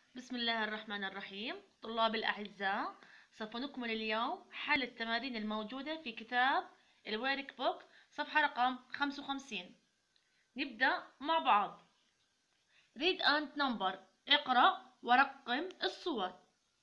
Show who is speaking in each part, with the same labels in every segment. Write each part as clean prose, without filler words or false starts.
Speaker 1: بسم الله الرحمن الرحيم. طلاب الأعزاء، سوف نكمل اليوم حل التمارين الموجودة في كتاب الورك بوك صفحة رقم 55. نبدأ مع بعض. read and number. اقرأ ورقم الصور.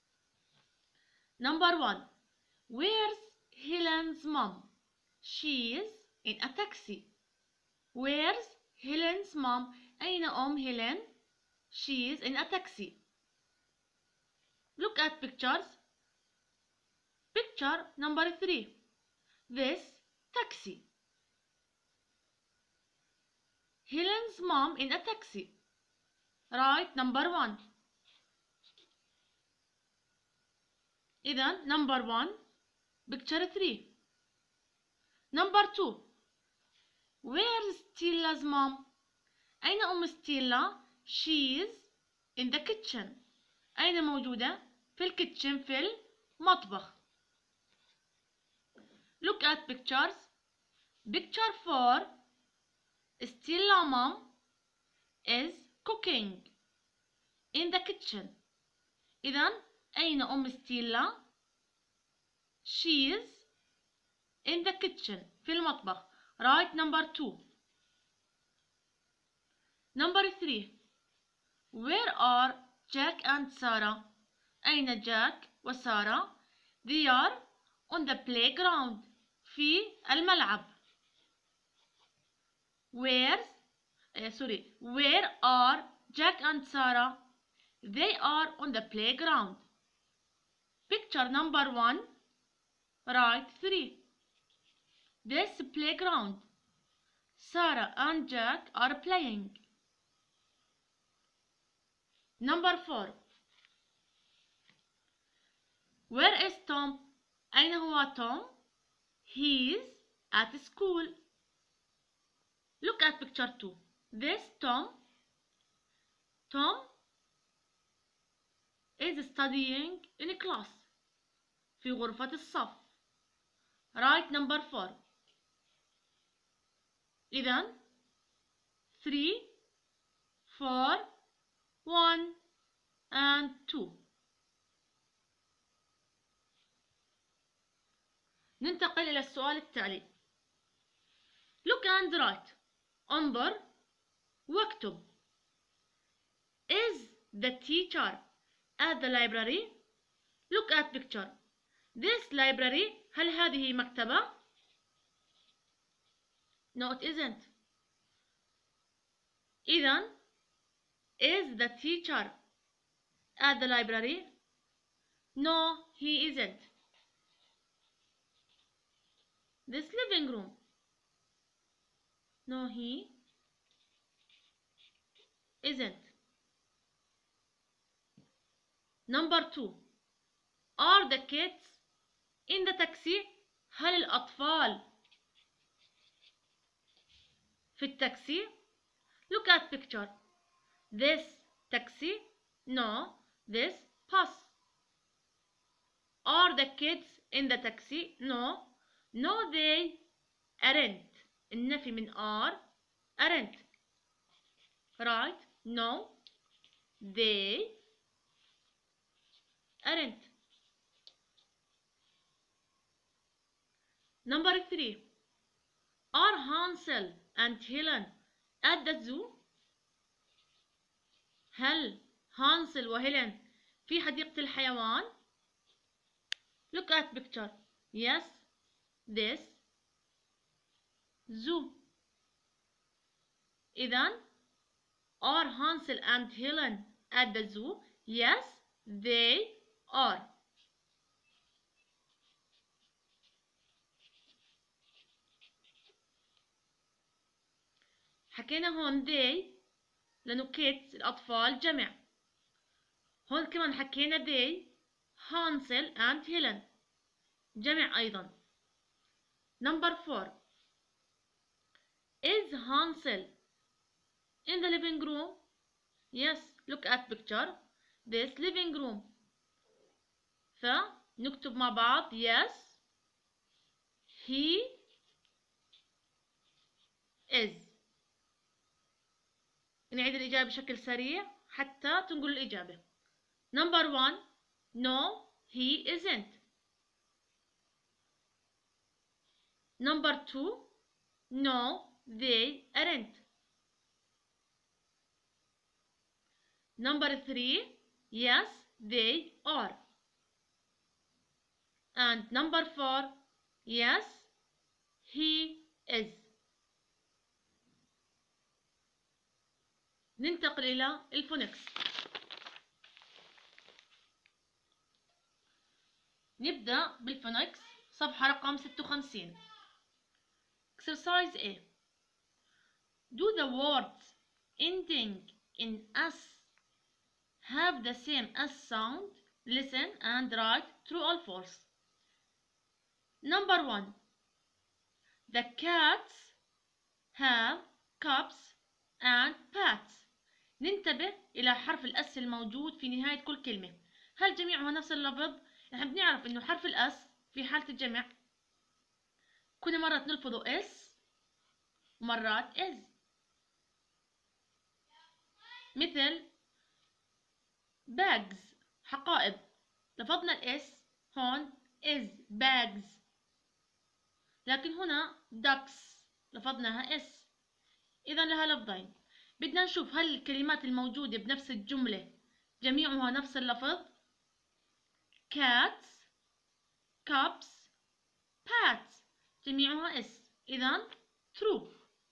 Speaker 1: Number 1. Where's Helen's mom? She's in a taxi. Where's Helen's mom? أين أم هيلين؟ She's in a taxi. Look at pictures. Picture number 3. This taxi. Helen's mom in a taxi. Right, number 1. إذن number 1 picture 3. Number 2. Where's Stella's mom? أين أم ستيلا؟ She's in the kitchen. أين موجودة؟ في الكيتشن، في المطبخ. Look at pictures. Picture 4. Stella mom is cooking in the kitchen. إذن أين أم ستيلا؟ She's in the kitchen، في المطبخ. Right, number 2. Number 3. Where are Jack and Sarah? أين جاك وسارة؟ They are on the playground، في الملعب. Where are Jack and Sarah? They are on the playground. Picture number 1. Right 3. This playground. Sarah and Jack are playing. Number 4. Where is Tom? أين هو توم؟ He's at school. Look at picture 2. This Tom is studying in a class، في غرفة الصف. Right, number 4. إذن 3 4 1 and 2. ننتقل إلى السؤال التالي. Look and write. انظر واكتب. Is the teacher at the library? Look at picture. This library. هل هذه مكتبة؟ No, it isn't. إذن is the teacher at the library? No, he isn't. This living room. No, he isn't. Number 2. Are the kids in the taxi? هل الأطفال في التاكسي؟ Look at picture. This taxi. No, this bus. Are the kids in the taxi? No. No, they aren't. النفي من are. aren't. Right? No, they aren't. Number 3. Are Hansel and Helen at the zoo? هل هانسل وهيلين في حديقة الحيوان؟ Look at picture. Yes, this zoo. إذن are Hansel and Helen at the zoo? Yes, they are. حكينا هون they لأنه kids الأطفال جمع. هون كمان حكينا they Hansel and Helen جمع أيضا. Number 4. Is Hansel in the living room? Yes, look at picture. This living room. فنكتب مع بعض. Yes, he is. نعيد الإجابة بشكل سريع حتى تنقل الإجابة. Number 1. No, he isn't. Number 2. No, they aren't. Number 3. Yes, they are. And number 4. Yes, he is. ننتقل إلى الفونكس. نبدأ بالفونكس صفحة رقم 56. Exercise A. Do the words ending in S have the same S sound? Listen and write true or false. Number 1. The cats have cups and pats. ننتبه إلى حرف الأس الموجود في نهاية كل كلمة. هل جميعها نفس اللفظ؟ نحن بنعرف إنه حرف الأس في حالة الجمع كل مرة نلفظه اس ومرات از. مثل bags حقائب، لفظنا الاس هون is bags، لكن هنا ducks لفظناها اس. إذا لها لفظين. بدنا نشوف هل الكلمات الموجودة بنفس الجملة جميعها نفس اللفظ. cats cups pats جميعها اس، إذا true.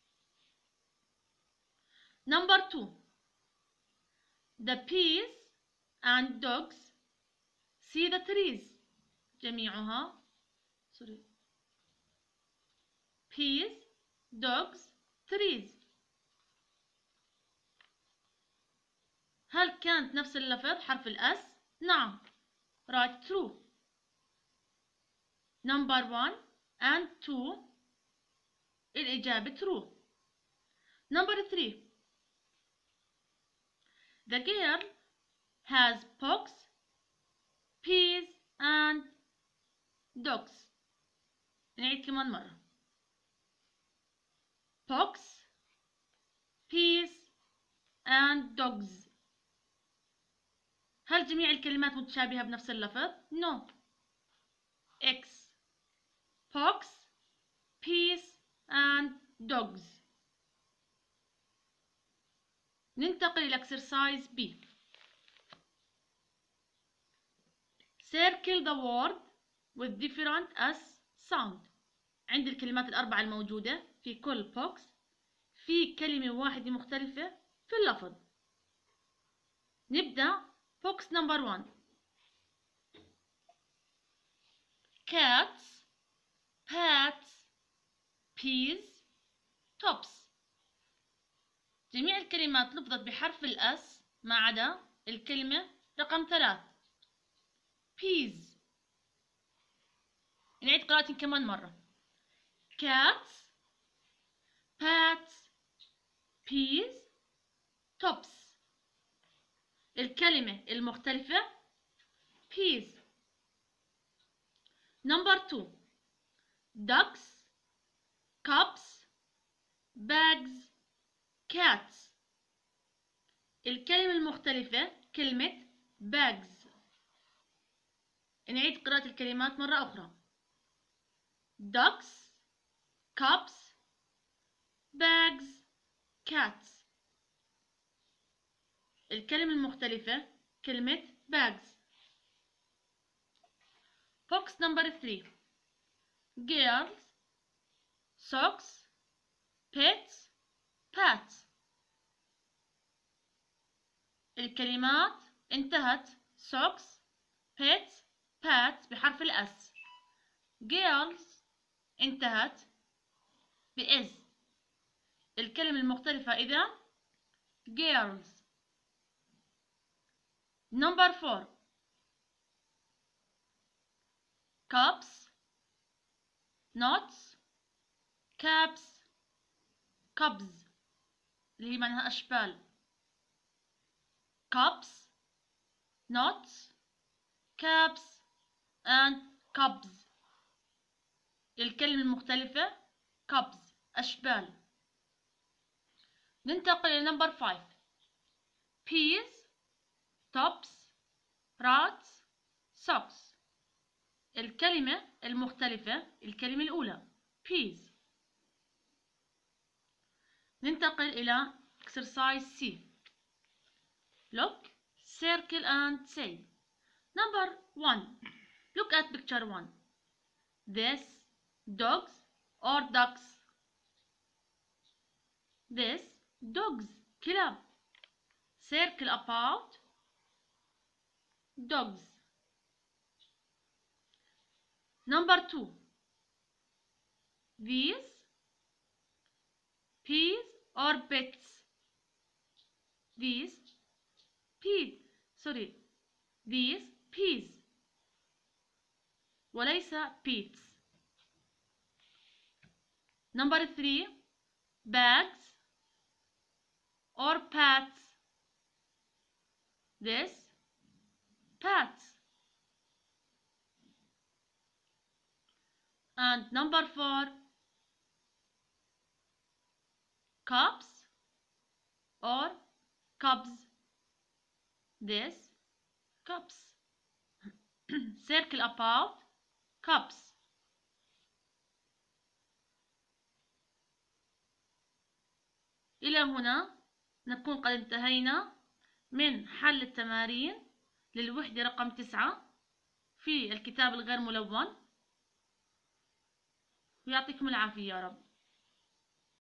Speaker 1: Number 2. The bees and dogs see the trees. جميعها bees dogs trees. هل كانت نفس اللفظ حرف الأس؟ نعم. Right true. Number 1 and 2 الإجابة true. Number 3. The girl has books, peas and dogs. نعيد كمان مرة. books, peas and dogs. هل جميع الكلمات متشابهة بنفس اللفظ؟ No. X books, peas and dogs. ننتقل إلى exercise B. Circle the word with different S sound. عند الكلمات الأربعة الموجودة في كل box في كلمة واحدة مختلفة في اللفظ. نبدأ box number 1. cats, pats, peas, tops. جميع الكلمات لفظت بحرف الأس ما عدا الكلمة رقم 3 peas. نعيد قراءة كمان مرة. cats, pats, peas, tops. الكلمة المختلفة peas. Number 2. ducks, cups, bags, cats. الكلمة المختلفة كلمة bags. نعيد قراءة الكلمات مرة أخرى. ducks, cups, bags, cats. الكلمة المختلفة كلمة bags. box number 3. girls, socks, pets, pats. الكلمات انتهت socks, pets, pats بحرف الأس. girls انتهت بإز. الكلمة المختلفة إذا girls. Number 4. cups, nuts, caps, cubs اللي هي معناها أشبال. cups, nuts, caps and cubs. الكلمة المختلفة cubs أشبال. ننتقل إلى number 5. peas, tops, rats socks. الكلمة المختلفة الكلمة الأولى peas. ننتقل إلى exercise C. Look, circle and say. Number 1. Look at picture 1. This dogs or ducks? This dogs. كلاب. Circle about dogs. Number 2. These peas or pets? These peas. These peas وليس pets. Number 3. Bags or pats? This pats. And number 4. Cups or cups? This cups. Circle about cups. إلى هنا نكون قد انتهينا من حل التمارين للوحدة رقم 9 في الكتاب الغير ملون، ويعطيكم العافية يا رب.